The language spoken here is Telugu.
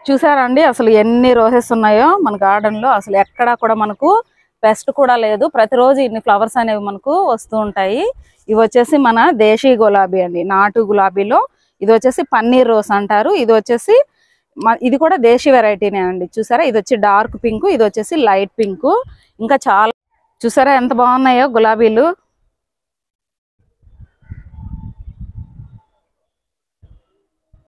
చూసారా అండి అసలు ఎన్ని రోజెస్ ఉన్నాయో మన గార్డెన్ లో. అసలు ఎక్కడా కూడా మనకు పెస్ట్ కూడా లేదు. ప్రతిరోజు ఇన్ని ఫ్లవర్స్ అనేవి మనకు వస్తూ ఉంటాయి. ఇవి వచ్చేసి మన దేశీ గులాబీ అండి, నాటు గులాబీలో ఇది వచ్చేసి పన్నీర్ రోస్ అంటారు. ఇది వచ్చేసి ఇది కూడా దేశీ వెరైటీనే అండి. చూసారా ఇది వచ్చి డార్క్ పింక్, ఇది వచ్చేసి లైట్ పింక్. ఇంకా చాలా చూసారా ఎంత బాగున్నాయో గులాబీలు.